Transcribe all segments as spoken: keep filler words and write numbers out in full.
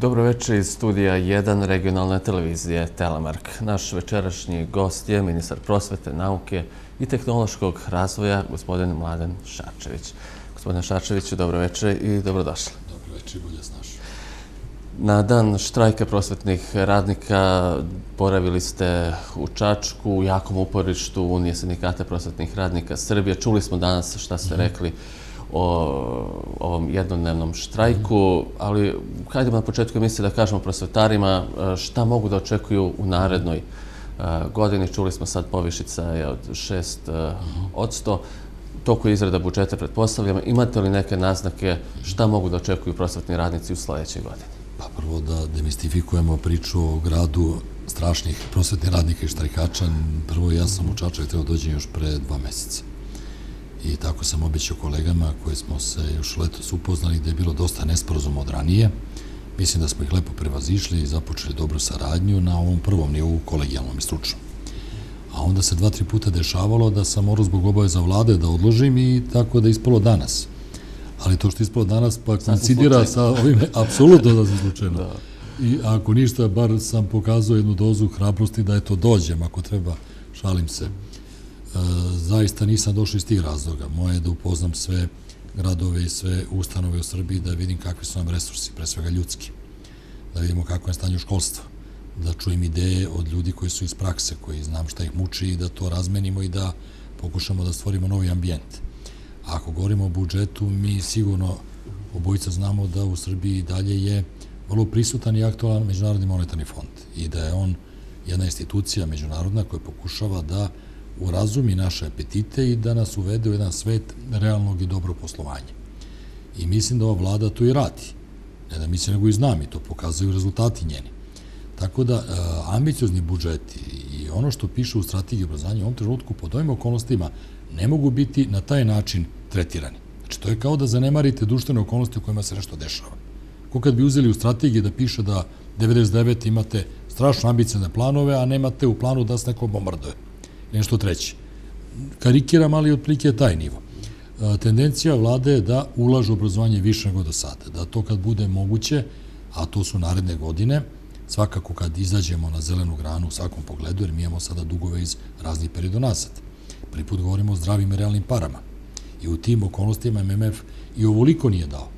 Dobro večer iz studija jedan regionalne televizije Telemark. Naš večerašnji gost je ministar prosvete, nauke i tehnološkog razvoja, gospodin Mladen Šarčević. Gospodine Šarčeviću, dobro večer i dobrodošli. Dobro večer, bolje s našim. Na dan štrajka prosvetnih radnika boravili ste u Čačku, u jakom uporištu Unije sindikata prosvetnih radnika Srbije. Čuli smo danas šta ste rekli o ovom jednodnevnom štrajku, ali hajdemo na početku emisije da kažemo prosvetarima šta mogu da očekuju u narednoj godini. Čuli smo sad povišica je od šest odsto. Toliko izrada budžeta pretpostavljamo. Imate li neke naznake šta mogu da očekuju prosvetni radnici u sljedećoj godini? Pa prvo da demistifikujemo priču o gradu strašnih prosvetnih radnika i štrajkača. Prvo, ja sam u Čačak trebao dođem još pre dva meseca. I tako sam obećao kolegama koji smo se još letos upoznali da je bilo dosta nesporazuma od ranije. Mislim da smo ih lepo prevazišli i započeli dobru saradnju na ovom prvom nivou, kolegijalnom i stručnom. A onda se dva, tri puta dešavalo da sam morao zbog obaveza vlade da odložim i tako da je ispalo danas. Ali to što je ispalo danas pa koincidira sa ovim, apsolutno da sam slučajno. I ako ništa, bar sam pokazao jednu dozu hrabrosti da eto dođem, ako treba, šalim se. Zaista nisam došao iz tih razloga. Moje je da upoznam sve gradove i sve ustanove u Srbiji, da vidim kakvi su nam resursi, pre svega ljudski. Da vidimo kako je stanje školstva. Da čujem ideje od ljudi koji su iz prakse, koji znam šta ih muči i da to razmenimo i da pokušamo da stvorimo novi ambijent. A ako govorimo o budžetu, mi sigurno obojica znamo da u Srbiji dalje je vrlo prisutan i aktualan Međunarodni monetarni fond i da je on jedna institucija međunarodna koja pokušava da urazumi naše apetite i da nas uvede u jedan svet realnog i dobro poslovanja. I mislim da ova vlada to i radi. Ne da mislim, nego i znam i to pokazuju rezultati njeni. Tako da, ambiciozni budžeti i ono što piše u strategiji obrazovanja u ovom trenutku pod ovim okolnostima ne mogu biti na taj način tretirani. Znači, to je kao da zanemarite društvene okolnosti u kojima se nešto dešava. Ko kad bi uzeli u strategiji da piše da devedeset devete imate strašno ambiciozne planove, a nemate u planu da se neko bombarduje. Nešto treće. Karikiram, ali otprilike je taj nivo. Tendencija vlade je da ulaže obrazovanje više nego do sada. Da to kad bude moguće, a to su naredne godine, svakako kad izađemo na zelenu granu u svakom pogledu, jer mi imamo sada dugove iz raznih perioda nazad. Prvi put govorimo o zdravim i realnim parama. I u tim okolnostima M M F i ovoliko nije dao.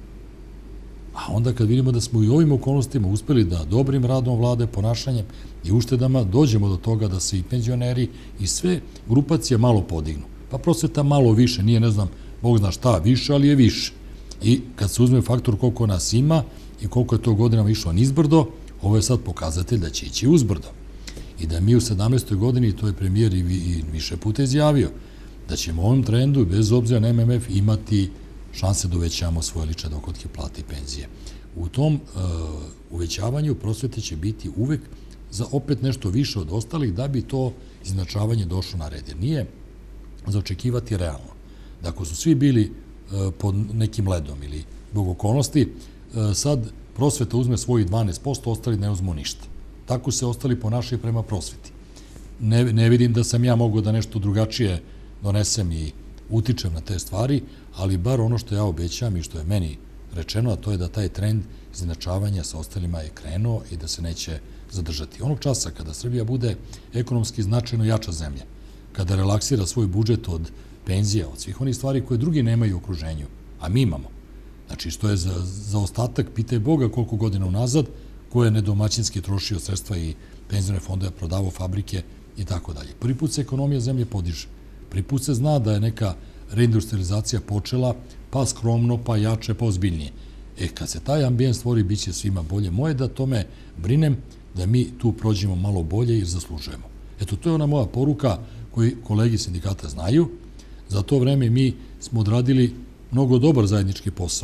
A onda kad vidimo da smo i u ovim okolnostima uspeli da dobrim radom vlade, ponašanjem i uštedama dođemo do toga da se i penzioneri i sve grupacije malo podignu. Pa prosveta malo više, nije ne znam, Bog zna šta više, ali je više. I kad se uzme faktor koliko nas ima i koliko je to godinama išlo nizbrdo, ovo je sad pokazatelj da će ići uzbrdo. I da mi u sedamnaestoj godini, to je premijer i više puta izjavio, da ćemo u ovom trendu, bez obzira na M M F, imati šanse da uvećamo svoje lične dohotke, plate i penzije. U tom uvećavanju prosvete će biti uvek za opet nešto više od ostalih da bi to izjednačavanje došlo na red. Jer nije za očekivati realno. Da ako su svi bili pod nekim ledom ili zbog okolnosti, sad prosveta uzme svojih dvanaest posto, ostali ne uzmu ništa. Tako se ostali ponašaju prema prosveti. Ne, ne vidim da sam ja mogao da nešto drugačije donesem i utičem na te stvari, ali bar ono što ja obećam i što je meni rečeno, a to je da taj trend izjednačavanja sa ostalima je krenuo i da se neće zadržati. Onog časa kada Srbija bude ekonomski značajno jača zemlja, kada relaksira svoj budžet od penzija, od svih onih stvari koje drugi nemaju u okruženju, a mi imamo. Znači, što je za, za ostatak, pitaj Boga koliko godina unazad, ko je nedomaćinski trošio sredstva i penzijone fondove, prodavao fabrike i tako dalje. Prvi put se ekonomija zemlje podiže. Prvi put se zna da je neka reindustrializacija počela, pa skromno, pa jače, pa ozbiljnije. E, kad se taj ambijent stvori, bit će svima bolje. Moje da tome brinem, da mi tu prođemo malo bolje jer zaslužujemo. Eto, to je ona moja poruka koju kolegi sindikata znaju. Za to vreme mi smo odradili mnogo dobar zajednički posao.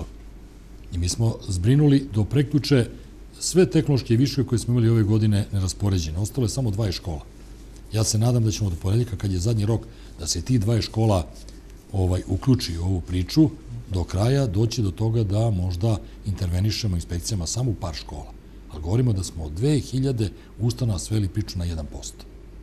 I mi smo zbrinuli do prekjuče sve tehnološke viškove koje smo imali ove godine neraspoređene. Ostalo je samo dvadeset škola. Ja se nadam da ćemo do ponedeljka, kad je zadnji rok, da se ti dvadeset škola ovaj, uključi u ovu priču, do kraja doći do toga da možda intervenišemo inspekcijama samo u par škola. Ali govorimo da smo od dve hiljade ustanova sveli priču na jedan posto.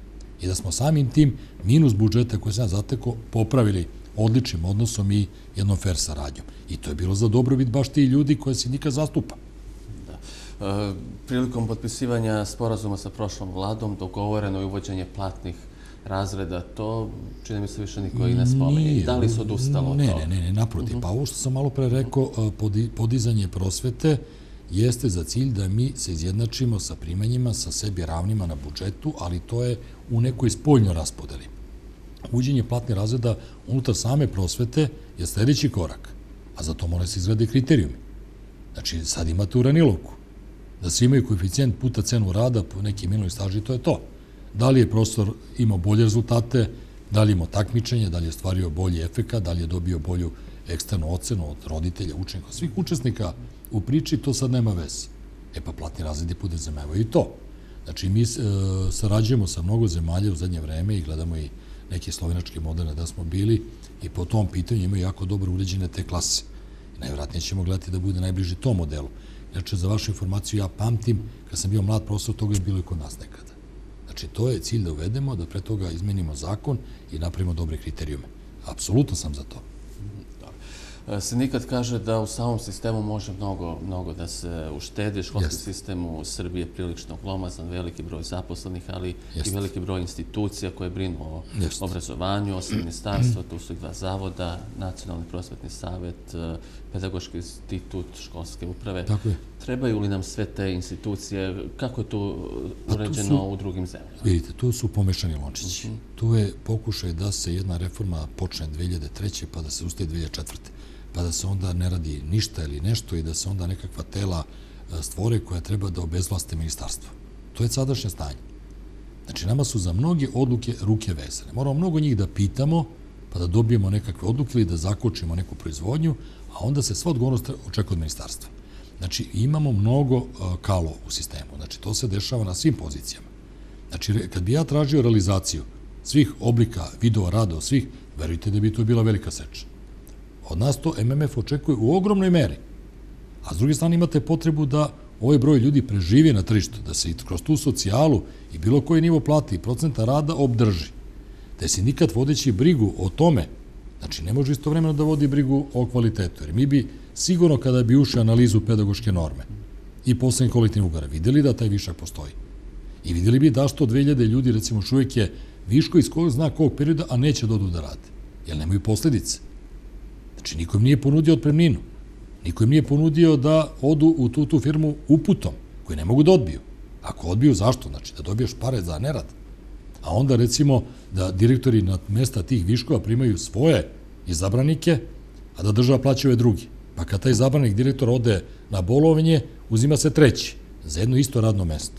I da smo samim tim minus budžeta koje sam zateko popravili odličnim odnosom i jednom fair saradnjom. I to je bilo za dobrobit baš ti ljudi koje sindikat zastupa. Prilikom potpisivanja sporazuma sa prošlom vladom dogovoreno je uvođenje platnih razreda. To, čini mi se, više niko i ne spominje. Da li se odustalo od toga? Ne, ne, ne, naprotiv. Pa ovo što sam malo pre rekao, podizanje prosvete jeste za cilj da mi se izjednačimo sa primanjima, sa sebi ravnima na budžetu, ali to je u nekoj spoljnoj raspodeli. Uvođenje platnih razreda unutar same prosvete je sljedeći korak, a za to mora se izgrade kriterijumi. Znači, sad imate uranilovku, da svi imaju koeficijent puta cenu rada po nekim minuli staži, to je to. Da li je profesor imao bolje rezultate, da li imao takmičenje, da li je stvario bolji efekat, da li je dobio bolju eksternu ocenu od roditelja, učenika, svih učesnika u priči, to sad nema veze. E pa platni razredi podrazumevaju i to. Znači, mi sarađujemo sa mnogo zemalja u zadnje vreme i gledamo i neke slovenačke modele da smo bili i po tom pitanju imaju jako dobro uređene te klase. Najvjerojatnije ćemo gledati da bude najbliži tom modelu. Znači, za vašu informaciju, ja pamtim, kad sam bio mlad profesor, toga je bilo i kod nas nekada. Znači, to je cilj da uvedemo, da pre toga izmenimo zakon i napravimo dobre kriterijume. Apsolutno sam za to. Sindikat kaže da u samom sistemu može mnogo, mnogo da se uštedi. Školski sistem u Srbiji je prilično glomazan, veliki broj zaposlenih, ali i veliki broj institucija koje brinu o obrazovanju, osim ministarstva, tu su i dva zavoda, Nacionalni prosvetni savet, Pedagoški institut, školske uprave. Trebaju li nam sve te institucije? Kako je to uređeno u drugim zemljama? Vidite, tu su pomešani lončići. Tu je pokušaj da se jedna reforma počne dve hiljade treće pa da se ustaje dve hiljade četvrte pa da se onda ne radi ništa ili nešto i da se onda nekakva tela stvore koja treba da obezvlaste ministarstvo. To je sadašnje stanje. Znači, nama su za mnoge odluke ruke vezane. Moramo mnogo njih da pitamo, pa da dobijemo nekakve odluke ili da zakočimo neku proizvodnju, a onda se sva odgovornost očekuje od ministarstva. Znači, imamo mnogo kalo u sistemu. Znači, to se dešava na svim pozicijama. Znači, kad bi ja tražio realizaciju svih oblika, vidova, rada, svih, verujte da bi to bila velika seča. Od nas to M M F očekuje u ogromnoj meri. A s druge strane imate potrebu da ovaj broj ljudi preživi na tržištu, da se i kroz tu socijalu i bilo koji nivo plati i procenta rada obdrži. Da je sindikat vodeći brigu o tome, znači ne može istovremeno da vodi brigu o kvalitetu, jer mi bi sigurno kada bi ušli analizu pedagoške norme i poslednjih kolektivnih ugovora videli da taj višak postoji. I videli bi da što dve hiljade ljudi, recimo, još uvijek je viško iz kog zna kog perioda, a neće da odu da rade, jer nemaju posledice. Znači, niko im nije ponudio otpremninu. Niko im nije ponudio da odu u tu, tu firmu uputom, koji ne mogu da odbiju. Ako odbiju, zašto? Znači, da dobiješ pare za nerad. A onda, recimo, da direktori na mesta tih viškova primaju svoje izabranike, a da država plaća ove drugi. Pa kad taj izabranik direktor ode na bolovanje, uzima se treći za jedno isto radno mesto.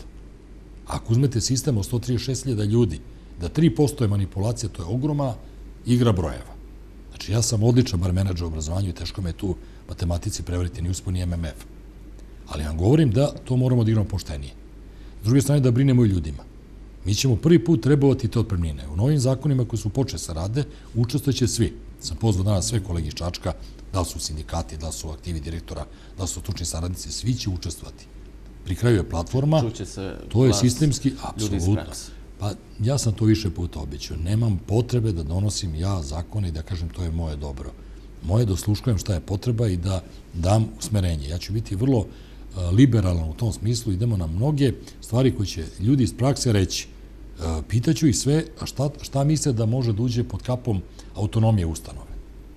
Ako uzmete sistem od sto trideset šest hiljada ljudi, da tri posto je manipulacija, to je ogromna igra brojeva. Znači, ja sam odličan bar menadžer u obrazovanju i teško me tu matematici prevariti ni uspon ni M M F. Ali vam govorim da to moramo da igramo poštenije. S druge strane, da brinemo i ljudima. Mi ćemo prvi put trebovati te otpremnine. U novim zakonima koji su počeli sa rade, učestvojeće svi. Sam pozvao danas sve kolegi iz Čačka, da li su sindikati, da li su aktivi direktora, da li su stručni saradnici, svi će učestvovati. Pri kraju je platforma, to je sistemski, apsolutno. Pa ja sam to više puta obećao. Nemam potrebe da donosim ja zakone i da kažem to je moje dobro. Moje da osluškujem šta je potreba i da dam usmerenje. Ja ću biti vrlo liberalan u tom smislu. Idemo na mnoge stvari koje će ljudi iz prakse reći. Pitaću ih sve šta, šta misle da može da uđe pod kapom autonomije ustanove.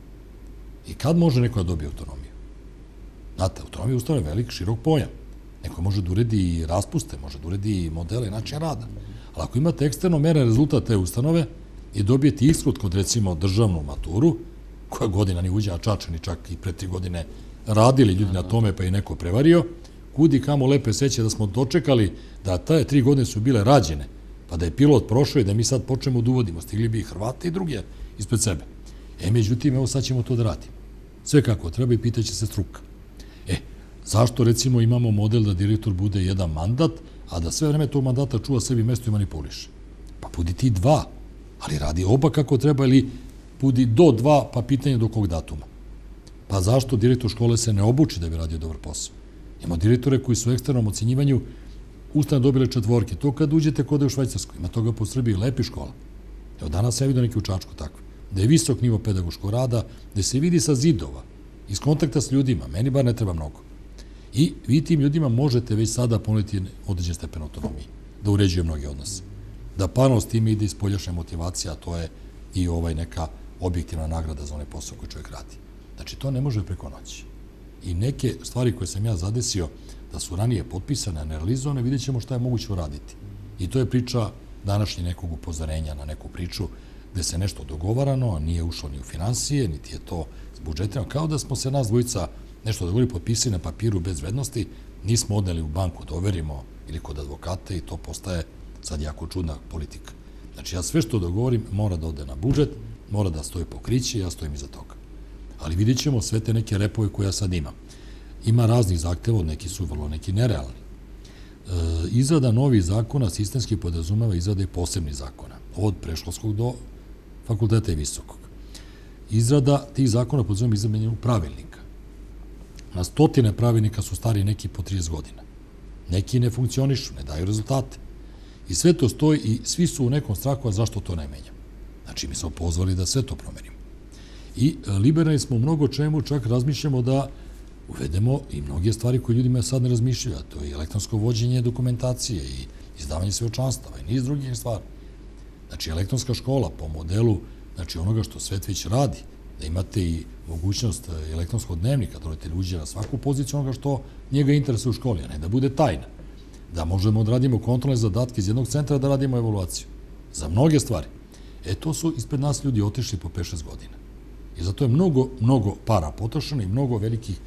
I kad može neko da dobije autonomiju? Znate, autonomija ustanove je velik, širok pojam. Neko može da uredi i raspuste, može da uredi i modele i način rada. Ali ako imate eksterno meren rezultat te ustanove i dobijete ishod kod, recimo, državnu maturu, koja godina ni uđe, a Čačani čak i pre tri godine radili ljudi na tome, pa i neko prevario, kudi kamo lepe seće da smo dočekali da te tri godine su bile rađene, pa da je pilot prošao i da mi sad počnemo da uvodimo. Stigli bi i Hrvate i druge ispred sebe. E, međutim, evo sad ćemo to da radimo. Sve kako treba i pitaće se struka. E, zašto, recimo, imamo model da direktor bude jedan mandat, a da sve vreme tog mandata čuva sebi mesto i manipuliše? Pa budi ti dva, ali radi oba kako treba ili budi do dva, pa pitanje do kog datuma. Pa zašto direktor škole se ne obuči da bi radio dobar posao? Ima direktore koji su u eksternom ocenjivanju ustavno dobile četvorke. To kad uđete kod je u Švajcarskoj, ima toga po Srbiji lepi škola. Evo danas sam vidio neki u Čačku takve. Da je visok nivo pedagoškog rada, da se vidi sa zidova, iz kontakta s ljudima, meni bar ne treba mnogo. I vi tim ljudima možete već sada ponuditi određen stepen autonomije, da uređuje mnoge odnose. Da paralelno s tim ide ispoljašnja motivacija, a to je i ovaj neka objektivna nagrada za onaj posao koji čovjek radi. Znači, to ne može preko noći. I neke stvari koje sam ja zadesio da su ranije potpisane, a ne realizovane, vidjet ćemo šta je moguće uraditi. I to je priča današnje nekog upozorenja na neku priču gde se nešto dogovarano, a nije ušlo ni u finansije, niti je to s budžetima. Kao da smo se nas dvojica nešto dogovorili, potpisali na papiru bez vrednosti, nismo odneli u banku da overimo ili kod advokata i to postaje sad jako čudna politika. Znači, ja sve što dogovorim mora da ode na budžet, mora da stoji pokriće i ja stojim iza toga. Ali vidjet ćemo sve te neke repove koje ja sad imam. Ima raznih zahteva, neki su vrlo neki nerealni. E, izrada novih zakona sistemski podrazumeva izrade posebnih zakona, od preškolskog do fakulteta i visokog. Izrada tih zakona podrazumeva izradu pravilnika. Na stotine pravilnika su stariji neki po trideset godina. Neki ne funkcionišu, ne daju rezultate. I sve to stoji i svi su u nekom strahu, a zašto to ne menjamo? Znači, mi smo pozvali da sve to promenimo. I liberalni smo u mnogo čemu, čak razmišljamo da uvedemo i mnoge stvari koje ljudima sad ne razmišljaju, a to je elektronsko vođenje dokumentacije i izdavanje svedočanstava i niz drugih stvari. Znači, elektronska škola po modelu znači onoga što svet već radi, da imate i mogućnost elektronskog dnevnika, da roditelj uđe na svaku poziciju onoga što njega interesuje u školi, a ne da bude tajna. Da možemo da radimo kontrolne zadatke iz jednog centra, da radimo evaluaciju. Za mnoge stvari. E, to su ispred nas ljudi otišli po pet šest godina. I zato je mnogo, mnogo para potrošeno i mnogo velikih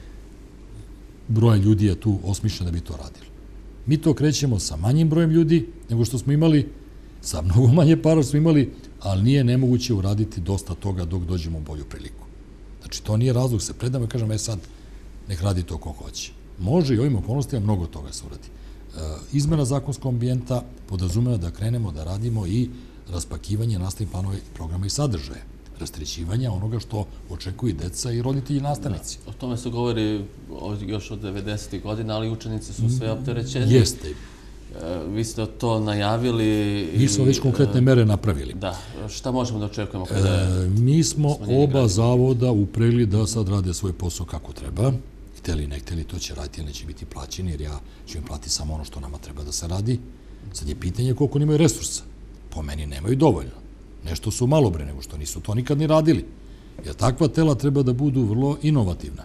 broja ljudi je tu osmišljeno da bi to radilo. Mi to krećemo sa manjim brojem ljudi nego što smo imali, sa mnogo manje para smo imali, ali nije nemoguće uraditi dosta toga dok dođemo u bolju priliku. Znači, to nije razlog se predamo i kažem, e sad, nek radi to ko hoće. Može i ovim okolnostima mnogo toga se uradi. Izmena zakonskog ambijenta podrazumeva da krenemo da radimo i raspakivanje nastavnih planova, programa i sadržaja. Rastrećivanja onoga što očekuju deca i roditelji i nastavnici. O tome se govori još od devedesetih godina, ali učenici su sve opterećeni. Jeste. Vi ste to najavili. Mi smo već konkretne mere napravili. Da. Šta možemo da očekujemo kada je... Mi smo oba zavoda upreli da sad rade svoj posao kako treba. Hteli, ne hteli, to će raditi, ali neće biti plaćeni, jer ja ću im platiti samo ono što nama treba da se radi. Sad je pitanje koliko nemaju resursa. Po meni nemaju dovoljno. Nešto su malo bre, nego što nisu to nikad ni radili. Jer takva tela treba da budu vrlo inovativna.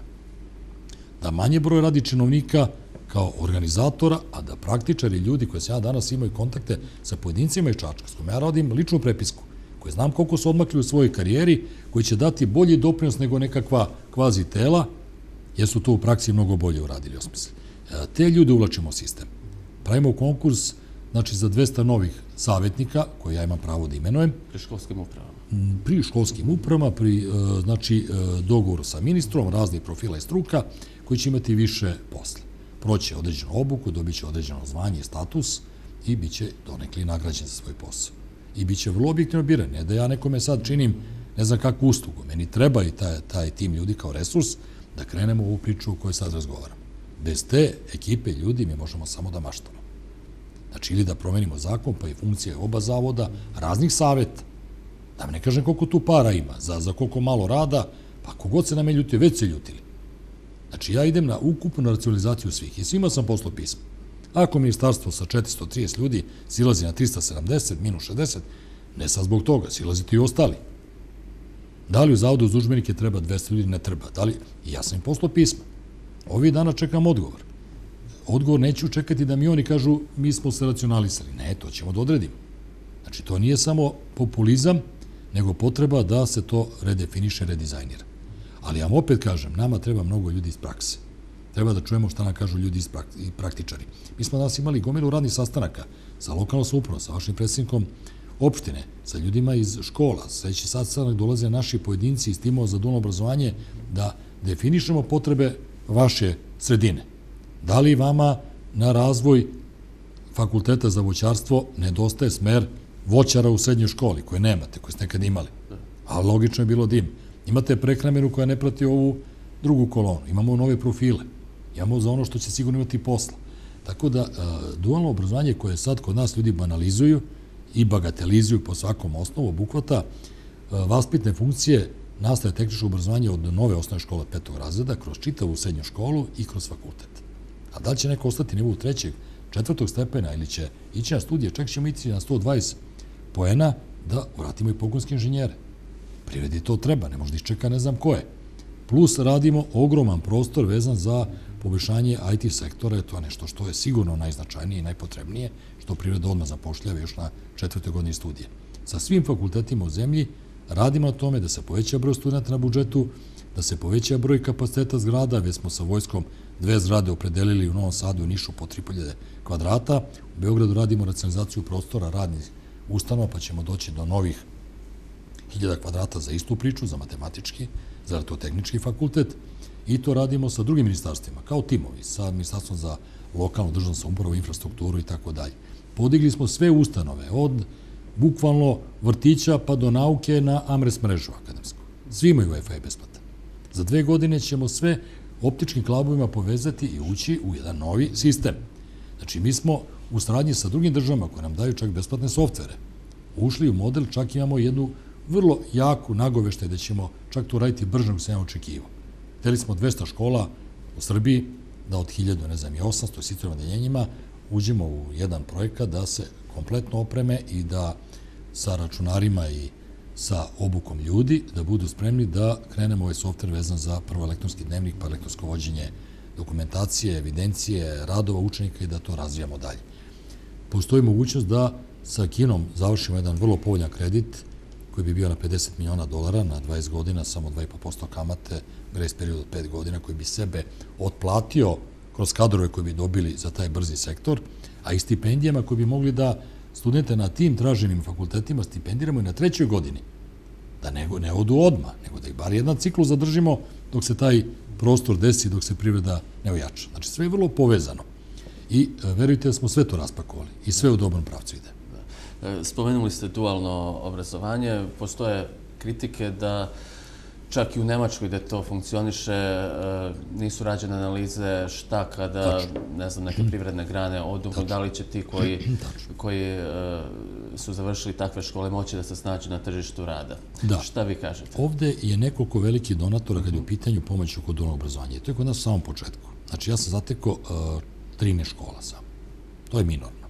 Da manje broj radi činovnika kao organizatora, a da praktičari ljudi koji se ja danas imaju kontakte sa pojedincima iz Čačka, s kojima ja radim ličnu prepisku, koji znam koliko su odmakli u svojoj karijeri, koji će dati bolji doprinos nego nekakva kvazi tela, jer su to u praksi mnogo bolje uradili, osmislili. Te ljude uvlačimo u sistem. Pravimo konkurs, znači, za dvesta novih savjetnika, koje ja imam pravo da imenujem. Pri školskim upravama. Pri školskim upravama, pri, znači, dogovoru sa ministrom, raznih profila i struka, koji će imati više posla. Proće određenu obuku, dobit će određeno zvanje i status i bit će donekli nagrađen za svoj posao. I bit će vrlo objektivno biran. Ne da ja nekome sad činim ne znam kakvu uslugu. Meni treba i taj, taj tim ljudi kao resurs da krenemo u ovu priču o kojoj sad razgovaramo. Bez te ekipe ljudi mi možemo samo da maštamo. Znači, ili da promenimo zakon, pa i funkcije oba zavoda, raznih saveta. Da vam ne kažem koliko tu para ima, za, za koliko malo rada, pa kogod se na me ljuti, već se ljutili. Znači, ja idem na ukupnu racionalizaciju svih i svima sam poslao pismo. Ako ministarstvo sa četiristo trideset ljudi silazi na trista sedamdeset, minus šezdeset, ne sad zbog toga, silazite i ostali. Da li u zavodu za udžbenike treba dvesta ljudi? Ne treba. Da li? I ja sam im poslao pisma. Ovih dana čekam odgovor. Odgovor neću čekati da mi oni kažu mi smo se racionalisali. Ne, to ćemo da odredimo. Znači, to nije samo populizam, nego potreba da se to redefiniše, redizajnira. Ali ja vam opet kažem, nama treba mnogo ljudi iz prakse. Treba da čujemo šta nam kažu ljudi iz praktičari. Mi smo danas imali gomilu radnih sastanaka sa lokalnom samoupravom, sa vašim predsjednikom opštine, sa ljudima iz škola. Sledeći sastanak dolaze naši pojedinci iz timova za dualno obrazovanje da definišemo potrebe vaše sredine. Da li vama na razvoj fakulteta za voćarstvo nedostaje smer voćara u srednjoj školi, koje nemate, koje ste nekad imali? A logično je bilo da im. Imate prehrambenu koja ne prati ovu drugu kolonu. Imamo nove profile. Imamo za ono što će sigurno imati posla. Tako da, dualno obrazovanje koje sad kod nas ljudi banalizuju i bagatelizuju po svakom osnovu obuhvata vaspitne funkcije nastave tehničko obrazovanje od nove osnovne škole petog razreda kroz čitavu srednju školu i kroz fakultet. A da li će neko ostati na nivou trećeg, četvrtog stepena ili će ići na studije, čak ćemo ići na sto dvadeset poena da vratimo i pogonske inženjere. Privredi to treba, ne možda iščeka ne znam ko je. Plus radimo ogroman prostor vezan za poboljšanje I T sektora, to je nešto što je sigurno najznačajnije i najpotrebnije, što privreda odmah zapošljava još na četvrtoj godini studije. Sa svim fakultetima u zemlji radimo na tome da se poveća broj studenta na budžetu, da se poveća broj kapaciteta zgrada, već smo sa vojskom dve zgrade opredelili u Novom Sadu i Nišu po tri hiljade kvadrata. U Beogradu radimo racionalizaciju prostora radnih ustanova, pa ćemo doći do novih hiljada kvadrata za istu priču, za matematički, za elektrotehnički fakultet, i to radimo sa drugim ministarstvima, kao timovi, sa ministarstvom za lokalnu državnu samoupravu, infrastrukturu i tako dalje. Podigli smo sve ustanove, od bukvalno vrtića pa do nauke na AMRES mrežu akademsku. Svi imaju Wi-Fi besplatan. Za dve godine ćemo sve optičkim klabovima povezati i ući u jedan novi sistem. Znači, mi smo u saradnji sa drugim državama koje nam daju čak besplatne softvere ušli u model, čak imamo jednu vrlo jaku nagoveštaj da ćemo čak to raditi brže nego sam ja očekivao. Hteli smo dvesta škola u Srbiji, da od hiljadu, ne znam, i osamsto sitovim odeljenjima uđemo u jedan projekat da se kompletno opreme i da sa računarima i sa obukom ljudi da budu spremni da krenemo ovaj softver vezan za prvo elektronski dnevnik, pa elektronsko vođenje dokumentacije, evidencije, radova učenika i da to razvijamo dalje. Postoji mogućnost da sa Kinom završimo jedan vrlo povoljan kredit koji bi bio na pedeset miliona dolara na dvadeset godina, samo dva i po posto kamate, grace period od pet godina, koji bi sebe otplatio kroz kadrove koji bi dobili za taj brzi sektor, a i stipendijama koji bi mogli da studente na tim traženim fakultetima stipendiramo i na trećoj godini. Da ne odu odmah, nego da ih bar jedan ciklus zadržimo dok se taj prostor desi, dok se privreda ne ojača. Znači, sve je vrlo povezano. I verujte da smo sve to raspakovali i sve u dobrom pravcu ide. Spomenuli ste dualno obrazovanje. Postoje kritike da čak i u Nemačkoj gde to funkcioniše nisu rađene analize šta kada, ne znam, neke privredne grane odumnu, da li će ti koji su završili takve škole moći da se snađu na tržištu rada. Šta vi kažete? Ovde je nekoliko velikih donatora kad je u pitanju pomoć oko dualnog obrazovanja. To je kod nas u samom početku. Znači, ja sam zatekao trinaest škola sam. To je minorno.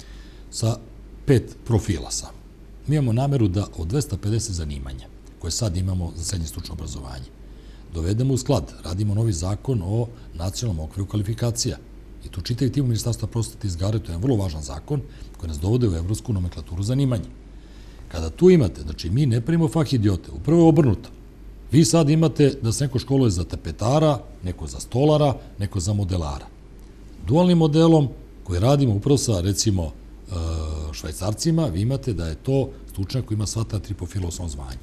Sa pet profila sam. Mi imamo nameru da od dvesta pedeset zanimanja koje sad imamo za srednje stručno obrazovanje dovedemo u sklad. Radimo novi zakon o nacionalnom okviru kvalifikacija. I tu čitavi tim Ministarstva prosvete izgare, to je vrlo važan zakon koji nas dovode u evropsku nomenklaturu zanimanja. Kada tu imate, znači mi ne primimo fah idiote, upravo je obrnuto. Vi sad imate da se neko školuje za tapetara, neko za stolara, neko za modelara. Dualnim modelom koji radimo upravo sa, recimo, Švajcarcima, vi imate da je to stručnjak koji ima sva ta tri profila u svom zvanju.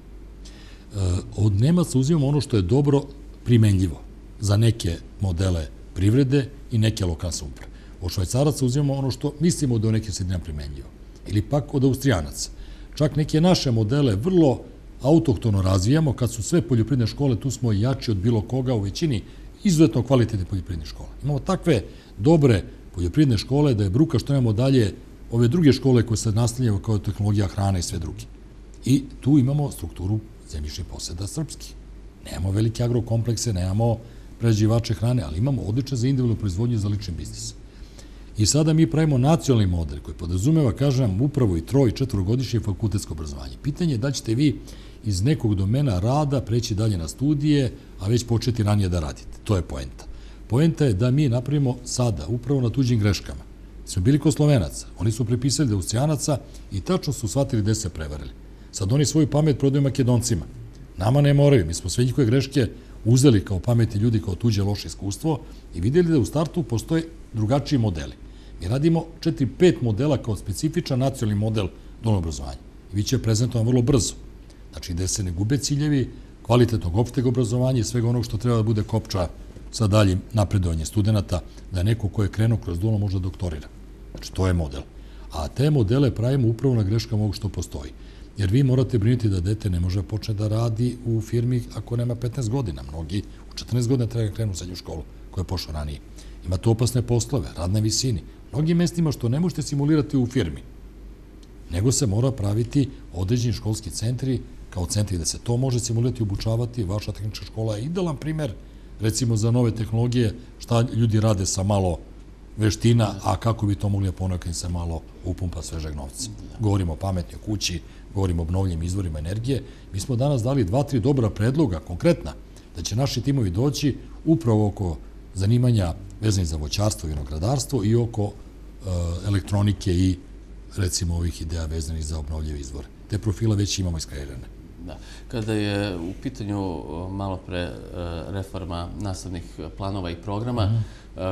Od Nemaca uzimamo ono što je dobro primenljivo za neke modele privrede i neke lokalne samouprave. Od Švajcaraca uzimamo ono što mislimo da je u nekim sredinama primenljivo. Ili pak od Austrijanaca. Čak neke naše modele vrlo autohtono razvijamo. Kad su sve poljoprivredne škole, tu smo jači od bilo koga u većini izuzetno kvalitetne poljoprivredne škole. Imamo takve dobre poljoprivredne škole da je bruka što imamo dalje ove druge škole koje se nastavljaju kao tehnologija hrana i sve drugi. I tu imamo strukturu zemljišnih poseda srpskih. Nemamo velike agrokomplekse, nemamo prerađivače hrane, ali imamo odlične za individualnu proizvodnju i za lični biznis. I sada mi pravimo nacionalni model koji podrazumeva, kažem, upravo i troj i četvrogodišnje fakultetsko obrazovanje. Pitanje je da ćete vi iz nekog domena rada preći dalje na studije, a već početi ranije da radite. To je poenta. Poenta je da mi napravimo sada, upravo na tuđim greškama. Smo bili kod Slovenaca, oni su prepisali da Austrijanaca i tačno su shvatili gde se prevarili. Sad oni svoju pamet prodaju Makedoncima. Nama ne moraju, mi smo sve njihove greške uzeli kao pameti ljudi, kao tuđe loše iskustvo i vidjeli da u startu postoje drugačiji modeli. Mi radimo četiri pet modela kao specifičan nacionalni model dualnog obrazovanja. I vi će prezentovan vrlo brzo. Znači, gde se ne gube ciljevi kvalitetnog opšteg obrazovanja i svega onog što treba da bude kopča sa daljim napredovanjem studenta, da neko ko je krenuo kroz dualno može da doktorira. Znači, to je model. A te modele pravimo upravo na greškama ovog što postoji. Jer vi morate brinuti da dete ne može početi da radi u firmi ako nema petnaest godina. Mnogi u četrnaest godina treba da krenu u srednju školu koja je pošla ranije. Imate opasne poslove, rad na visini. Mnogim mestima što ne možete simulirati u firmi, nego se mora praviti određeni školski centri kao centri gde se to može simulirati i obučavati. Vaša tehnička škola je idealan primer recimo za nove tehnologije, šta ljudi rade sa malo veština, a kako bi to mogli da ponekad im se malo upumpa svežeg novca. Govorimo o pametnoj kući, govorimo o obnovljivim izvorima energije. Mi smo danas dali dva, tri dobra predloga, konkretna, da će naši timovi doći upravo oko zanimanja vezanih za voćarstvo i vinogradarstvo i oko elektronike i recimo ovih ideja vezanih za obnovljive izvore. Te profile već imamo iskreirane. Da. Kada je u pitanju malo pre reforma nastavnih planova i programa,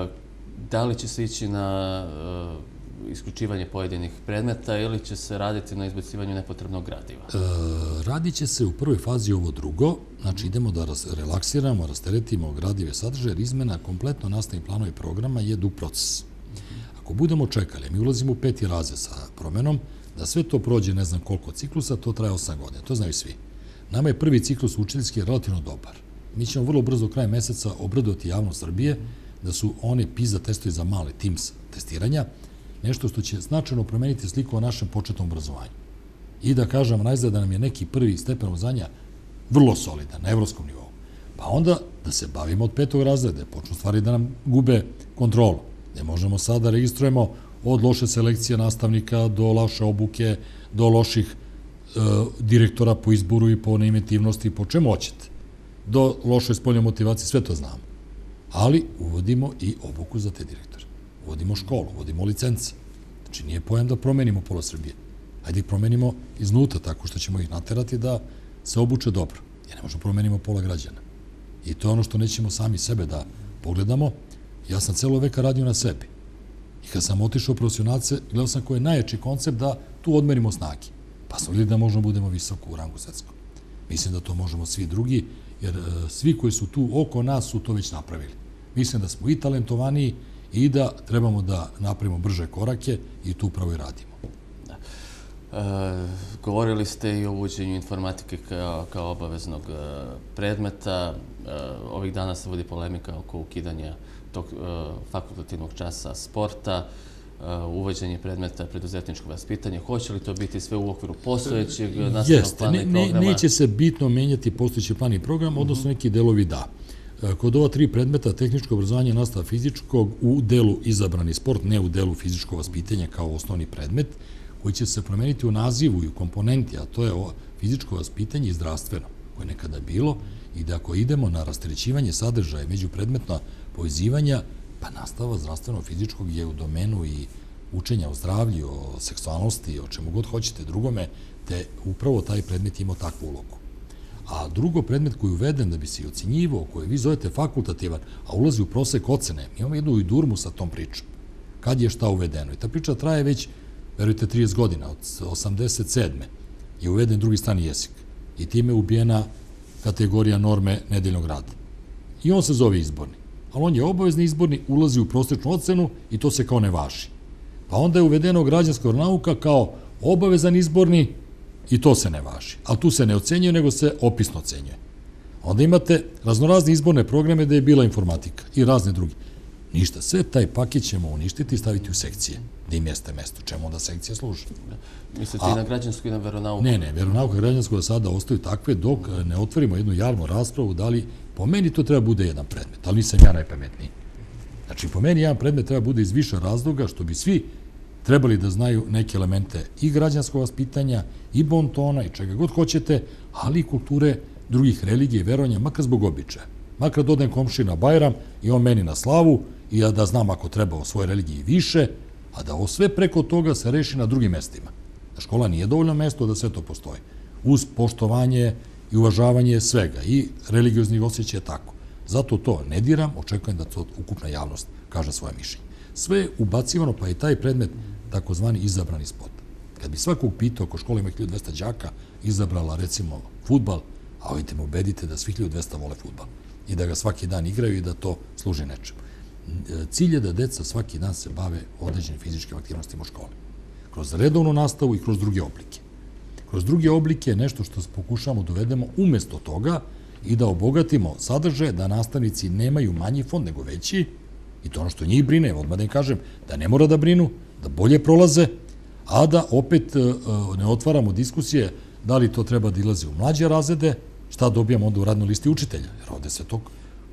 da li će se ići na isključivanje pojedinih predmeta ili će se raditi na izbacivanju nepotrebnog gradiva? Radit će se u prvoj fazi ovo drugo, znači idemo da relaksiramo, rasteretimo gradive sadržaje, jer izmena kompletno nastavnih planova i programa je dug proces. Ako budemo čekali, mi ulazimo u peti razred sa promenom, da sve to prođe ne znam koliko ciklusa, to traje osam godina, to znaju svi. Nama je prvi ciklus učiteljski relativno dobar. Mi ćemo vrlo brzo u kraju meseca obradovati javnost Srbije da su one PISA testovi za male Teams testiranja, nešto što će značajno promeniti sliku o našem početnom obrazovanju. I da kažem najzad da nam je neki prvi stepen obrazovanja vrlo solidan, na evropskom nivou. Pa onda da se bavimo od petog razreda, počnu stvari da nam gube kontrolu. Ne možemo sada da registrujemo od loše selekcije nastavnika do loše obuke, do loših direktora po izboru i po neinventivnosti, po čemu hoćete, do loše spoljne motivacije, sve to znamo. Ali uvodimo i obuku za te direktore. Uvodimo školu, uvodimo licence. Znači nije pojam da promenimo pola Srbije. Hajde ih promenimo iznutra tako što ćemo ih naterati da se obuče dobro. Jer ne možemo promenimo pola građana. I to je ono što nećemo sami sebe da pogledamo. Ja sam celo veka radio na sebi. I kad sam otišao u profesionalce, gledao sam koji je najjači koncept da tu odmerimo snage. Pa smo vidjeli da možemo budemo visoko u rangu svetskom. Mislim da to možemo svi drugi, jer svi koji su tu oko nas su to već napravili. Mislim da smo i talentovaniji i da trebamo da napravimo brže korake i tu upravo i radimo. Govorili ste i o uvođenju informatike kao obaveznog predmeta. Ovih dana se vodi polemika oko ukidanja tog fakultativnog časa sporta, uvođenje predmeta preduzetničkog vaspitanja. Hoće li to biti sve u okviru postojećeg nastavnog plana i programa? Neće se bitno menjati postojeći plan i program, odnosno neki delovi da. Kod ova tri predmeta, tehničko obrazovanje, nastava fizičkog, u delu izabrani sport, ne u delu fizičkog vaspitanja kao osnovni predmet, koji će se promeniti u nazivu i u komponenti, a to je fizičko vaspitanje i zdravstveno, koje je nekada bilo, i da ako idemo na rasterećivanje sadržaja međupredmetna povezivanja, pa nastava zdravstveno-fizičkog je u domenu i učenja o zdravlju, o seksualnosti, o čemu god hoćete drugome, te upravo taj predmet ima takvu ulogu. A drugo predmet koji je uveden da bi se i ocenjivao, koji vi zovete fakultativan, a ulazi u prosek ocene, mi imamo jednu i durmu sa tom pričom. Kad je šta uvedeno? I ta priča traje već, verujte, trideset godina, od osamdeset sedme je uveden drugi strani jezik. I time je ubijena kategorija norme nedeljnog rada. I on se zove izborni. Ali on je obavezni izborni, ulazi u prosječnu ocenu i to se kao ne važi. Pa onda je uvedeno građanska nauka kao obavezan izborni i to se ne važi. Ali tu se ne ocenjuje, nego se opisno ocenjuje. Onda imate raznorazne izborne programe da je bila informatika i razne druge. Ništa, sve taj paket ćemo uništiti i staviti u sekcije. Da im jeste mesto. Čemu onda sekcija služi? Mislite i na građansku i na veronauku? Ne, ne, veronauka i građansko da sada ostaju takve dok ne otvorimo jednu javnu raspravu da li, po meni to treba bude jedan predmet, ali nisam ja najpametniji. Znači, po meni jedan predmet treba bude iz više razloga što bi svi trebali da znaju neke elemente i građanskog vaspitanja, i bontona, i čega god hoćete, ali i kulture drugih religija i verovanja, makar zbog običaja. Makar dodem komši na Bajram i on meni na slavu i ja da znam ako treba o svojoj religiji više, a da ovo sve preko toga se reši na drugim mestima. Da škola nije dovoljno mesto da sve to postoji. Uz poštovanje i uvažavanje svega i religioznih osjećaja tako. Zato to ne diram, očekujem da to ukupna javnost kaže svoje mišljenje. Sve je ubacivano, pa je taj predmet takozvani izabrani sport. Kad bi svakog pitao, ako škola ima hiljadu dvesta đaka, izabrala recimo fudbal, a ovdje me ubedite da svi hiljadu dvesta vole fudbal i da ga svaki dan igraju i da to služi nečemu. Cilj je da deca svaki dan se bave određenim fizičkim aktivnostima u školi. Kroz redovnu nastavu i kroz druge oblike. Kroz druge oblike je nešto što pokušamo dovedemo umesto toga i da obogatimo sadržaje, da nastavnici nemaju manji fond nego veći, i to ono što njih brine, odmah da im kažem, da ne mora da brinu, da bolje prolaze, a da opet ne otvaramo diskusije da li to treba da ilazi u mlađe razrede, šta dobijamo onda u radnoj listi učitelja, jer ovde se to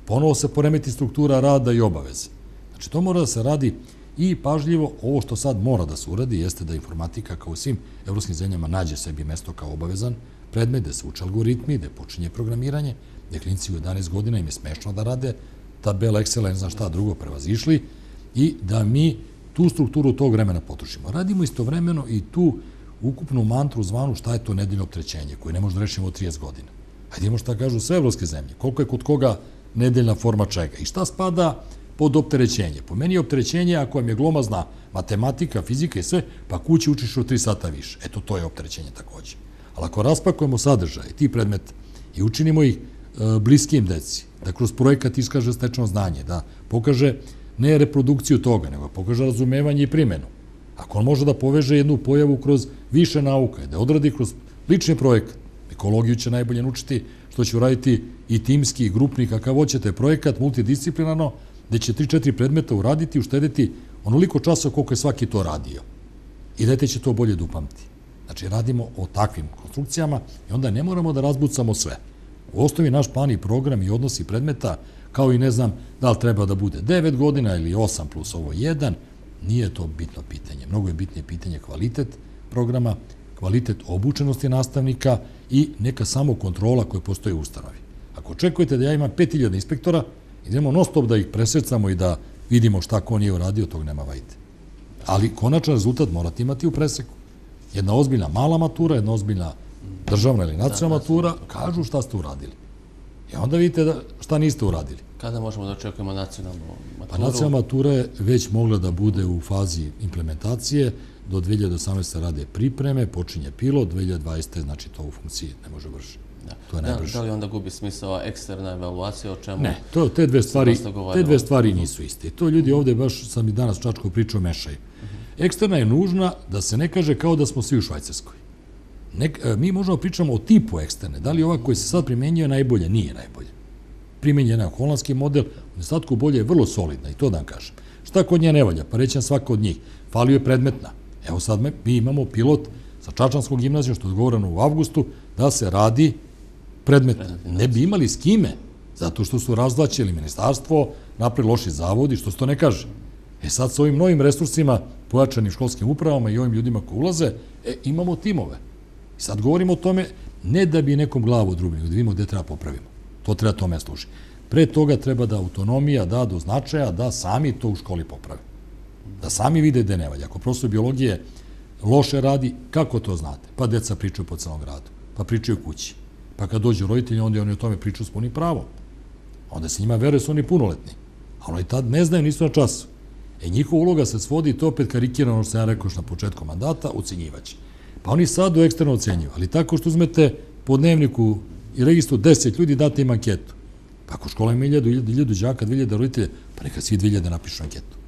Ponovo se poremeti struktura rada i obaveze. Znači, to mora da se radi i pažljivo. Ovo što sad mora da se uradi jeste da informatika kao u svim evropskim zemljama nađe sebi mesto kao obavezan predmet, da se uče algoritmi, da počinje programiranje, da klinci u jedanaest godina im je smešno da rade tabela, Excela, ne znam šta drugo prevazišli i da mi tu strukturu tog vremena potrošimo. Radimo istovremeno i tu ukupnu mantru zvanu šta je to nedeljno opterećenje, koje ne možemo da rešimo od trideset godina. Hajde imamo šta kažu sve evropske zemlje, koliko je kod koga nedeljna forma čega i šta spada pod opterećenje. Po meni je opterećenje ako vam je glomazna matematika, fizika i sve, pa kući učiš od tri sata više. Eto, to je opterećenje takođe. Ali ako raspakujemo sadržaj, ti predmete i učinimo ih e, bliskim deci, da kroz projekat iskaže stečeno znanje, da pokaže ne reprodukciju toga, nego pokaže razumevanje i primjenu. Ako on može da poveže jednu pojavu kroz više nauka, da odradi kroz lični projekat, ekologiju će najbolje naučiti što će uraditi i timski, i grupni, kakav hoćete projekat, multidisciplinarno, gde će tri četiri predmeta uraditi i uštediti onoliko časa koliko je svaki to radio. I dete će to bolje da upamti. Znači, radimo o takvim konstrukcijama i onda ne moramo da razbucamo sve. U osnovi naš plan i program i odnosi predmeta, kao i ne znam da li treba da bude devet godina ili osam plus ovo jedan, nije to bitno pitanje. Mnogo je bitnije pitanje kvalitet programa, kvalitet obučenosti nastavnika i neka samo kontrola koja postoji u ustanovi. Ako očekujete da ja imam pet hiljada inspektora, idemo non stop da ih presecamo i da vidimo šta ko nije uradio, tog nema vajte. Ali konačan rezultat morate imati u preseku. Jedna ozbiljna mala matura, jedna ozbiljna državna ili nacionalna matura, kažu šta ste uradili. I onda vidite da šta niste uradili. Kada možemo da očekujemo nacionalnu maturu? Pa nacionalna matura je već mogla da bude u fazi implementacije. Do dve hiljade osamnaeste. rade pripreme, počinje pilot, dve hiljade dvadesete. znači to u funkciji ne može vršiti. To je najbrže. Da li onda gubi smisao eksterna evaluacija, o čemu... Ne, to, te dve stvari, te dve stvari nisu iste. To ljudi ovde, baš sam i danas Čačko pričao, mešaju. Eksterna je nužna da se ne kaže kao da smo svi u Švajcarskoj. Nek, mi možemo pričamo o tipu eksterne. Da li ova koji se sad primenjuje najbolje? Nije najbolje. Primenjen je holandski model, u nedostatku bolje je vrlo solidna i to da vam kažem. Šta kod nje ne valja? Pa reći vam svaka od njih. Falio je predmetna. Evo sad me, mi imamo pilot sa Čačanskom gimnazijom, što je odgovoreno u avgustu, da se radi predmet. Ne bi imali s kime, zato što su razvlačili ministarstvo, napravili loši zavodi, što se to ne kaže. E sad sa ovim novim resursima, pojačanim školskim upravama i ovim ljudima koji ulaze, e, imamo timove. I sad govorimo o tome, ne da bi nekom glavu odrubili, da vidimo gde treba popravimo. To treba tome služi. Pre toga treba da autonomija da do značaja, da sami to u školi poprave. Da sami vide gde ne valja. Ako profesor biologije loše radi, kako to znate? Pa deca pričaju po celom gradu, pa pričaju kući. Pa kad dođu roditelji, onda oni o tome pričaju s punim pravom. Onda se njima veruje su oni punoletni. A oni tad ne znaju, nisu na času. E, njihova uloga se svodi, to opet karikirano, što sam ja rekao na početku mandata, ocenjivaće. Pa oni sad u eksterno ocenjuju, ali tako što uzmete po dnevniku i registru deset ljudi, date im anketu. Pa ako škola ima hiljadu, hiljadu đaka, dve hiljade roditelja, pa neka svi dve hiljade napišu anketu.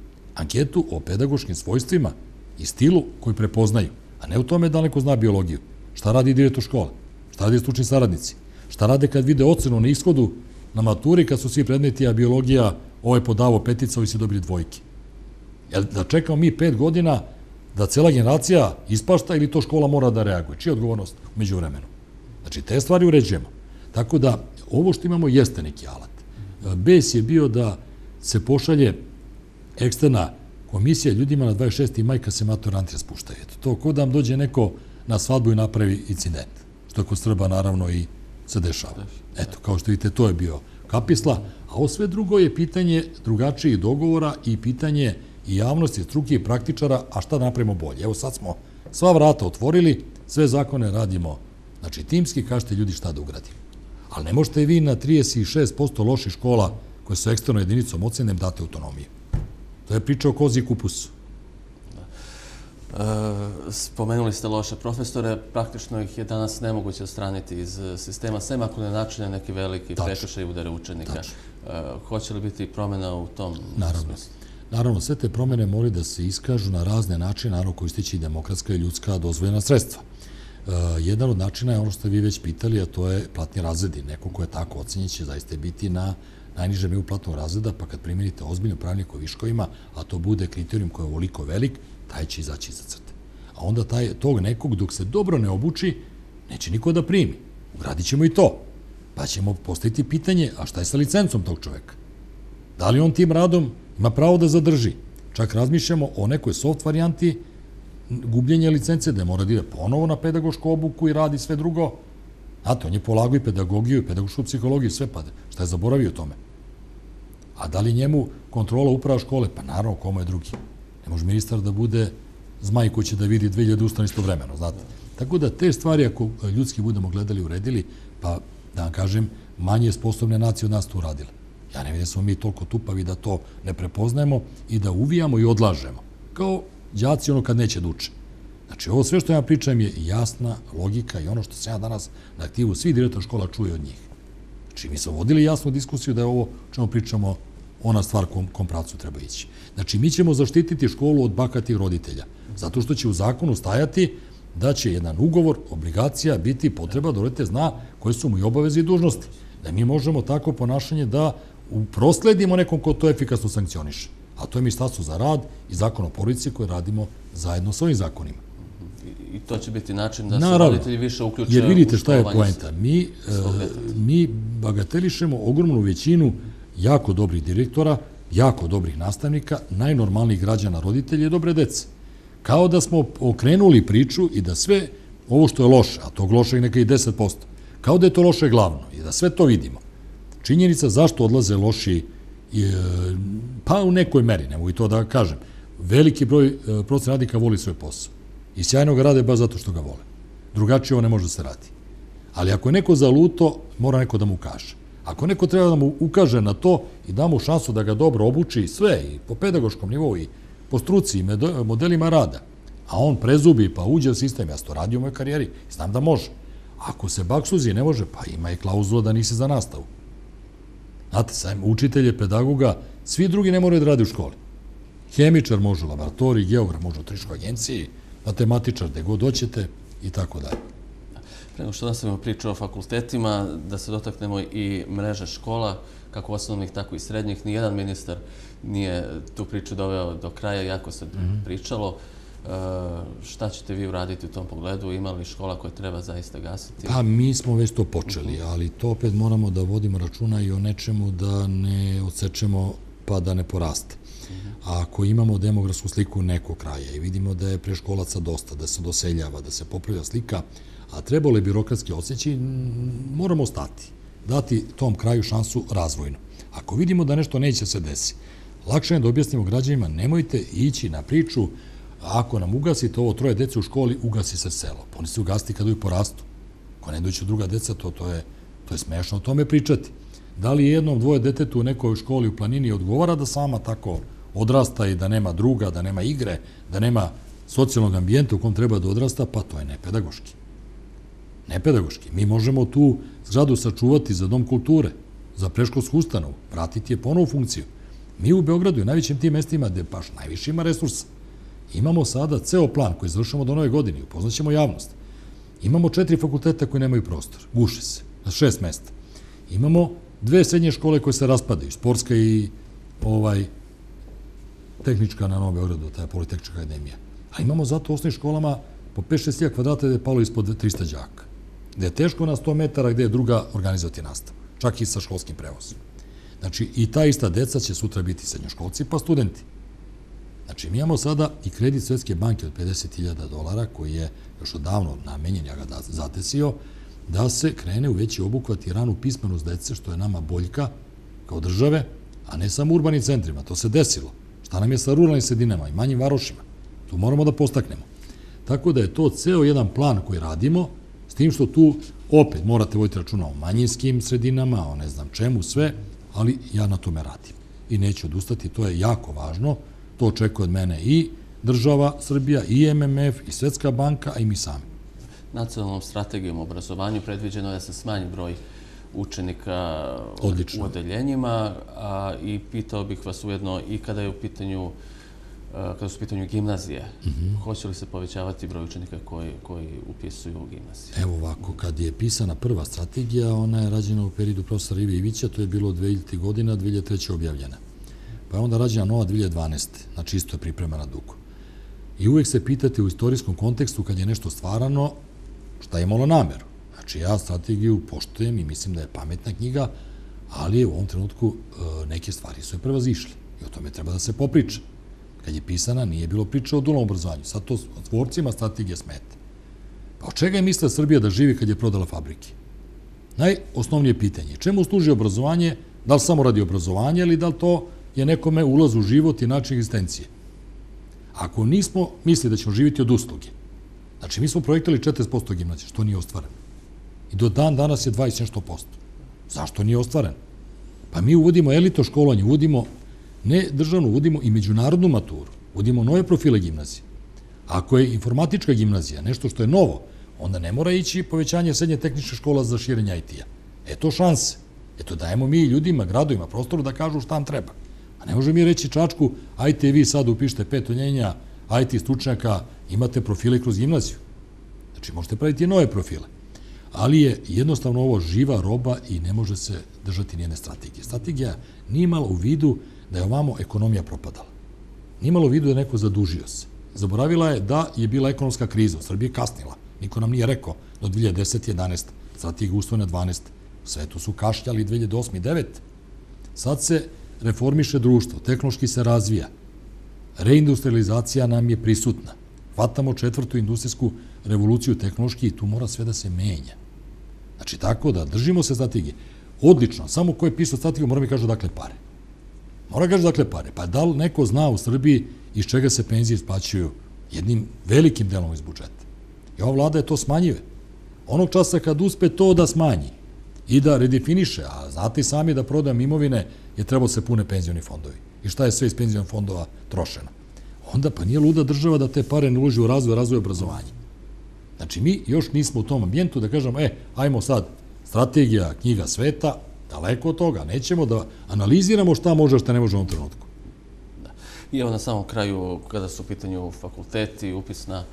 Anketu o pedagoškim svojstvima i stilu koji prepoznaju, a ne u tome da neko zna biologiju. Šta radi direktor škole? Šta radi stručni saradnici? Šta rade kad vide ocenu na ishodu na maturi, kad su svi predmeti, a biologija, ovaj podavo petica, ovi se dobili dvojke? Jel da čekamo mi pet godina da cela generacija ispašta ili to škola mora da reaguje? Čija je odgovornost umeđu vremenu? Znači, te stvari uređujemo. Tako da, ovo što imamo jeste neki alat. Bes je bio da se pošalje eksterna komisija ljudima na dvadeset šesti maj kad se maturanti spuštaju. Eto, to ko da vam dođe neko na svadbu i napravi incident. Što je kod Srba, naravno, i se dešava. Eto, kao što vidite, to je bio kapisla. A ovo sve drugo je pitanje drugačijih dogovora i pitanje i javnosti, struke i praktičara, a šta da napravimo bolje. Evo sad smo sva vrata otvorili, sve zakone radimo, znači timski, kažete ljudi šta da ugradimo. Ali ne možete vi na trideset šest posto loših škola koje su eksterno jedinicom ocenem date autonomije. To je priča o kozi i kupusu. Spomenuli ste loše profesore, praktično ih je danas nemoguće odstraniti iz sistema, sem ako ne načine neki veliki prekršaj i udare učenika. Hoće li biti promjena u tom smislu? Naravno, sve te promjene moraju da se iskažu na razne načine, naravno koji stiče i demokratska i ljudska dozvoljena sredstva. Jedan od načina je ono što vi već pitali, a to je platni razredi. Neko ko je tako ocenjen će zaista biti na najnižem nivou platnog razreda, pa kad primjenite ozbiljno pravilnik o viškovima, a to bude kriterijum koji je ovoliko velik, taj će izaći iza crte. A onda taj, tog nekog, dok se dobro ne obuči, neće niko da primi. Ugradit ćemo i to. Pa ćemo postaviti pitanje, a šta je sa licencom tog čoveka? Da li on tim radom ima pravo da zadrži? Čak razmišljamo o nekoj soft varijanti gubljenja licence, da mora da ide ponovo na pedagošku obuku i radi sve drugo. Znate, on je polagao i pedagogiju, i pedagošku psihologiju, sve pa šta je zaboravio o tome? A da li njemu kontrola uprava škole? Pa naravno, komu je drugi? Ne može ministar da bude zmaj koji će da vidi dve hiljade ustanova istovremeno, znate. Tako da te stvari, ako ljudski budemo gledali i uredili, pa da vam kažem, manje sposobne nacije od nas to uradile. Ja ne vidim da smo mi toliko tupavi da to ne prepoznajemo i da uvijamo i odlažemo. Kao đaci ono kad neće da uče. Znači, ovo sve što ja pričam je jasna logika i ono što sam ja danas na aktivu svih direktora škola čuje od njih. Znači, mi smo vodili jasnu diskusiju da je ovo o čemu pričamo ona stvar kom, kom pravcu treba ići. Znači, mi ćemo zaštititi školu od bakatih roditelja, zato što će u zakonu stajati da će jedan ugovor, obligacija biti potreba da roditelj zna koje su mu i obaveze i dužnosti. Da mi možemo tako ponašanje da prosledimo nekom ko to efikasno sankcioniše. A to je Ministarstvo za rad i zakon o porodici koje radimo zajedno sa ovim zakonima. I to će biti način da se roditelji više uključe u školovanje. Jer vidite šta je poenta. Mi, mi bagatelišemo ogromnu većinu jako dobrih direktora, jako dobrih nastavnika, najnormalnijih građana, roditelja i dobre dece. Kao da smo okrenuli priču i da sve ovo što je loše, a tog lošeg neka i deset posto, kao da je to loše glavno i da sve to vidimo. Činjenica zašto odlaze loši, pa u nekoj meri, ne mogu i to da kažem, veliki broj procent radnika voli svoj posao i sjajno ga rade baš zato što ga vole. Drugačije ovo ne može da se radi. Ali ako je neko zaluto, mora neko da mu kaže. Ako neko treba da mu ukaže na to i da mu šansu da ga dobro obuči sve, i po pedagoškom nivou, i po struci, i modelima rada, a on prezubi pa uđe u sistem, ja sam to radio u mojoj karijeri, znam da može. Ako se baksuzi ne može, pa ima i klauzula da nisi za nastavu. Znate, sam učitelje, pedagoga, svi drugi ne moraju da radi u školi. Hemičar može u laboratoriji, geograf može u triškoj agenciji, matematičar gde god hoćete i tako dalje. Prego što nastavimo priču o fakultetima, da se dotaknemo i mreže škola, kako osnovnih, tako i srednjih. Nijedan ministar nije tu priču doveo do kraja, jako se pričalo. Šta ćete vi uraditi u tom pogledu? Ima li škola koje treba zaista gasiti? Pa mi smo već to počeli, ali to opet moramo da vodimo računa i o nečemu da ne odsečemo pa da ne poraste. A ako imamo demografsku sliku nekog kraja i vidimo da je preškolaca dosta, da se doseljava, da se popravlja slika, a trebalo je birokratski osjeći, moramo stati, dati tom kraju šansu razvojno. Ako vidimo da nešto neće se desi, lakše je da objasnimo građanima, nemojte ići na priču, ako nam ugasite ovo troje dece u školi, ugasi se selo. Pa oni se ugasiti kada ih porastu. Ako ne dođu druga deca, to, to, je, to je smešno o tome pričati. Da li jednom dvoje detetu u nekoj školi u planini odgovara da sama tako odrasta i da nema druga, da nema igre, da nema socijalnog ambijenta u kom treba da odrasta, pa to je nepedagoški. Nepedagoški. Mi možemo tu zgradu sačuvati za dom kulture, za preškolsku ustanovu, vratiti je ponovu funkciju. Mi u Beogradu i najvećim tim mestima gde baš najviše ima resursa. Imamo sada ceo plan koji završamo do nove godine, upoznaćemo javnost. Imamo četiri fakulteta koji nemaju prostor, guše se, na šest mesta. Imamo dve srednje škole koje se raspadaju, sportska i ovaj, tehnička na Novom Beogradu, ta je Politehnička akademija. A imamo zato u osnovnim školama po pet šest hiljada kvadrata gde je palo ispod trista đaka. Gde je teško na sto metara, gde je druga organizovati nastavu, čak i sa školskim prevozom. Znači, i ta ista deca će sutra biti srednjoškolci, pa studenti. Znači, mi imamo sada i kredit Svetske banke od pedeset hiljada dolara, koji je još odavno namenjen, ja ga zatesio, da se krene u veći obuhvat i ranu pismenost dece, što je nama boljka kao države, a ne samo u urbanim centrima. To se desilo. Šta nam je sa ruralnim sredinama i manjim varošima? Tu moramo da postaknemo. Tako da je to ceo jedan plan koji radimo, s tim što tu opet morate voditi računa o manjinskim sredinama, o ne znam čemu, sve, ali ja na tome radim. I neću odustati, to je jako važno. To očekuje od mene i država Srbija, i M M F, i Svetska banka, a i mi sami. Nacionalnom strategijom obrazovanju predviđeno je da se smanji broj učenika u odeljenjima i pitao bih vas ujedno i kada je u pitanju kada su u pitanju gimnazije, hoće li se povećavati broj učenika koji upisuju u gimnazije? Evo ovako, kad je pisana prva strategija, ona je rađena u periodu profesora Ive Ivića, to je bilo dve hiljadite godina, dve hiljade treće objavljena. Pa je onda rađena nova dve hiljade dvanaeste. Znači isto je pripremana dugo. I uvek se pitate u istorijskom kontekstu kad je nešto stvarano, šta je imalo nameru. Znači, ja strategiju poštujem i mislim da je pametna knjiga, ali je u ovom trenutku neke stvari su je prevazišle. I o tome treba da se popriča. Kad je pisana, nije bilo priče o dualnom obrazovanju. Sad to tvorcima strategije smeta. Pa od čega je misle Srbija da živi kad je prodala fabrike? Najosnovnije pitanje. Čemu služi obrazovanje? Da li samo radi obrazovanja ili da li to je nekome ulaz u život i način egzistencije? Ako nismo mislili da ćemo živjeti od usluge, znači mi smo projektali četrdeset posto gimnazije, što nije ostvareno. I do dan danas je dvadeset nešto posto. Zašto nije ostvareno? Pa mi uvodimo elito školovanje, uvodimo ne državnu, uvodimo i međunarodnu maturu, uvodimo nove profile gimnazije. Ako je informatička gimnazija nešto što je novo, onda ne mora ići povećanje srednje tehničke škola za širenje I T-a. Eto šanse. Eto dajemo mi ljudima, gradovima, prostoru da kažu šta nam treba. A ne može mi reći Čačku, ajte vi sad upišite pet onjenja I T stručnjaka, imate profile kroz gimnaziju. Znači možete praviti nove profile. Ali je jednostavno ovo živa roba i ne može se držati nijedne strategije. Strategija nije imala u vidu da je ovamo ekonomija propadala. Nije imala u vidu da je neko zadužio se. Zaboravila je da je bila ekonomska kriza. U Srbiji je kasnila. Niko nam nije rekao do dve hiljade desete, jedanaeste. Strategija usvojena dvanaeste. U svetu su kašljali dve hiljade osme i devete. Sad se reformiše društvo, tehnološki se razvija. Reindustrializacija nam je prisutna. Hvatamo četvrtu industrijsku revoluciju tehnološki i tu mora sve da se menja. Znači tako da držimo se strategije. Odlično, samo ko je pisao strategiju mora mi kaže dakle pare. Mora kaže dakle pare. Pa da li neko zna u Srbiji iz čega se penzije isplaćuju jednim velikim delom iz budžeta? I ova vlada je to smanjive. Onog časa kad uspe to da smanji i da redefiniše, a znate i sami da prodajom imovine je trebalo se pune penzioni fondovi. I šta je sve iz penzionih fondova trošeno? Onda pa nije luda država da te pare ne uloži u razvoj, razvoj obrazovanja. Znači mi još nismo u tom ambijentu da kažemo, e, ajmo sad, strategija, knjiga sveta, daleko od toga, nećemo da analiziramo šta može, šta ne može u ovom trenutku. I evo na samom kraju, kada su u pitanju fakulteti, upisna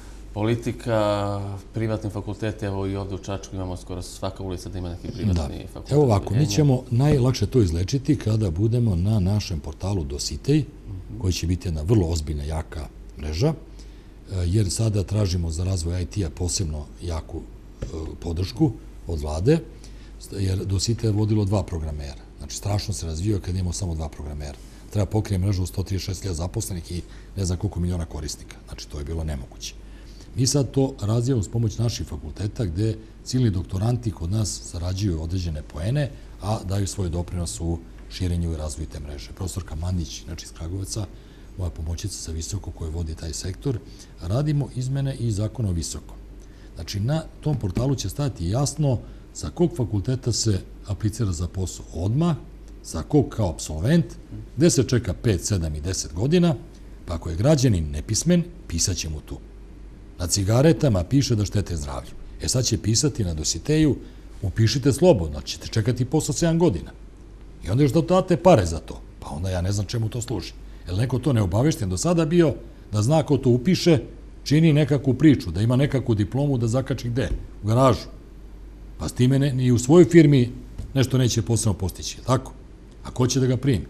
politika, privatni fakulteti, evo i ovde u Čačku imamo skoro svaka ulica da ima neki privatni fakultet. Evo ovako, mi ćemo najlakše to izlečiti kada budemo na našem portalu Dositej, koji će biti jedna vrlo ozbiljna, jaka mreža, jer sada tražimo za razvoj I T-a posebno jaku podršku od vlade, jer Dositej je vodilo dva programera. Znači, strašno se razvio kad imamo samo dva programera. Treba pokrije mrežu sto trideset šest hiljada zaposlenih i ne znam koliko miliona korisnika. Znači, to je bilo nemoguće. Mi sad to razvijamo s pomoć naših fakulteta gde ciljni doktoranti kod nas zarađuju određene poene, a daju svoj doprinos u širenju i razvoju te mreže. Profesorka Mandić, znači iz Kragujevaca, moja pomoćica za visoko koja vodi taj sektor, radimo izmene i zakona o visokom. Znači, na tom portalu će stajati jasno za kog fakulteta se aplicira za posao odmah, za kog kao absolvent, gde se čeka pet, sedam i deset godina, pa ako je građanin nepismen, pisat će mu tu. Na cigaretama piše da štete zdravlju. E sad će pisati na Dositeju, upišite slobodno, ćete čekati posao sedam godina. I onda još da date pare za to. Pa onda ja ne znam čemu to služi. Jer neko to ne obavešten do sada bio, da zna ko to upiše, čini nekakvu priču, da ima nekakvu diplomu da zakači gde? U garažu. Pa s time ni u svojoj firmi nešto neće posebno postići. Tako? A ko će da ga primi?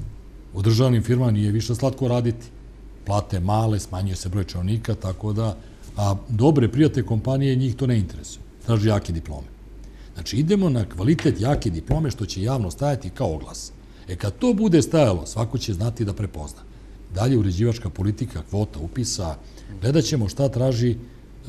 U državnim firmama nije više slatko raditi. Plate male, smanjuje se broj činovnika, tako da, a dobre prijatne kompanije njih to ne interesuje. Traži jake diplome. Znači, idemo na kvalitet jake diplome što će javno stajati kao oglas. E kad to bude stajalo, svako će znati da prepozna. Dalje uređivačka politika, kvota, upisa, gledat ćemo šta traži e,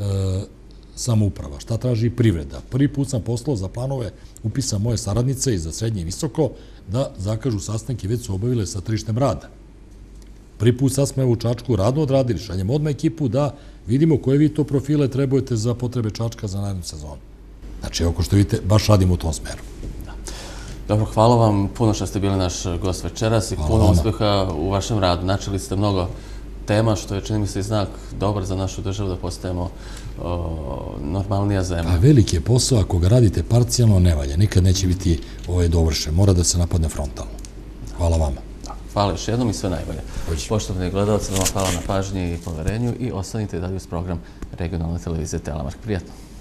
samouprava, šta traži privreda. Prvi put sam poslao za planove upisa moje saradnice i za srednje i visoko da zakažu sastanke, već su obavile sa tržištem rada. Prvi put sad smo u Čačku radno odradili, šaljemo odmah ekipu da vidimo koje vi to profile trebujete za potrebe Čačka za narednu sezonu. Znači, evo ko što vidite, baš radimo u tom smeru. Dobro, hvala vam puno što ste bili naš gost večeras i puno uspjeha u vašem radu. Načeli ste mnogo tema, što je, čini mi se, i znak dobar za našu državu da postajemo normalnija zemlja. A veliki je posao, ako ga radite parcijalno, ne valja. Nikad neće biti dovršen. Mora da se napadne frontalno. Hvala vama. Hvala još jednom i sve najbolje. Poštovani gledalci, hvala na pažnji i poverenju i ostanite dalje uz program regionalne televizije Telemark. Prijatno.